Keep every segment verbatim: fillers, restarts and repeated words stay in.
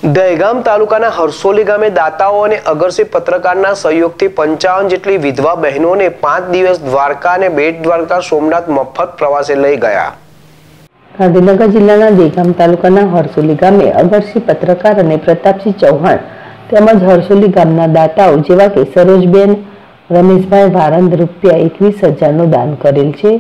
દહેગામ તાલુકાના હરસોલી ગામે દાતાઓ અને અગરસી પત્રકારના સહયોગથી પંચાવન જેટલી વિધવા બહેનોને પાંચ દિવસ દ્વારકા અને બેટ દ્વારકા સોમનાથ મફત પ્રવાસે લઈ ગયા. ગાંધીનગર જિલ્લાના દહેગામ તાલુકાના હરસોલી ગામે અગરસી પત્રકાર અને પ્રતાપસિંહ ચૌહાણ તેમજ હરસોલી ગામના દાતાઓ જેવા કે સરોજબેન રમેશભાઈ વારંદ રૂપિયા એકવીસ હજારનું દાન કરેલ છે.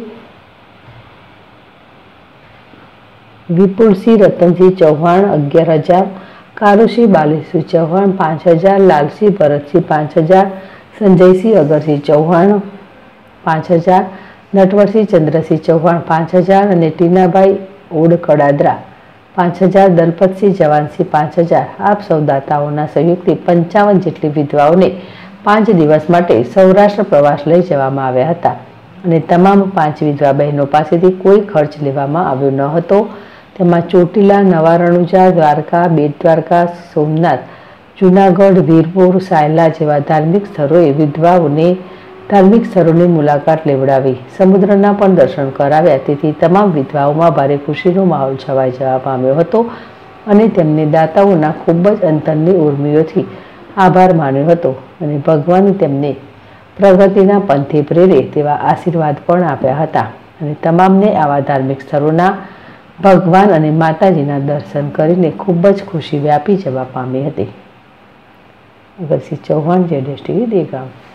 વિપુલસિંહ રતનસિંહ ચૌહાણ અગિયાર હજાર, કારુસિંહ બાલેસિંહ ચૌહાણ પાંચ હજાર, લાલસિંહ ભરતસિંહ પાંચ હજાર, સંજયસિંહ અગરસિંહ ચૌહાણ પાંચ હજાર, નટવરસિંહ ચંદ્રસિંહ ચૌહાણ પાંચ હજાર અને ટીનાભાઈ ઓડ કડાદરા પાંચ હજાર, દલપતસિંહ જવાનસિંહ પાંચ હજાર આપ સૌ દાતાઓના સહયોગથી પંચાવન જેટલી વિધવાઓને પાંચ દિવસ માટે સૌરાષ્ટ્ર પ્રવાસ લઈ જવામાં આવ્યા હતા અને તમામ પાંચ વિધવા બહેનો પાસેથી કોઈ ખર્ચ લેવામાં આવ્યો ન હતો. તેમાં ચોટીલા, નવા રણુજા, દ્વારકા, બેટ દ્વારકા, સોમનાથ, જૂનાગઢ, વીરપુર, સાયલા જેવા ધાર્મિક સ્થળોએ વિધવાઓને ધાર્મિક સ્થળોની મુલાકાત લેવડાવી સમુદ્રના પણ દર્શન કરાવ્યા. તેથી તમામ વિધવાઓમાં ભારે ખુશીનો માહોલ છવાઈ જવા પામ્યો હતો અને તેમને દાતાઓના ખૂબ જ અંતરની ઉર્મિઓથી આભાર માન્યો હતો અને ભગવાન તેમને પ્રગતિના પંથે પ્રેરે તેવા આશીર્વાદ પણ આપ્યા હતા અને તમામને આવા ધાર્મિક સ્થળોના ભગવાન અને માતાજીના દર્શન કરીને ખૂબ જ ખુશી વ્યાપી જવા પામી હતી. અગરસિંહ ચૌહાણ, જેડેશ ટીવી, દહેગામ.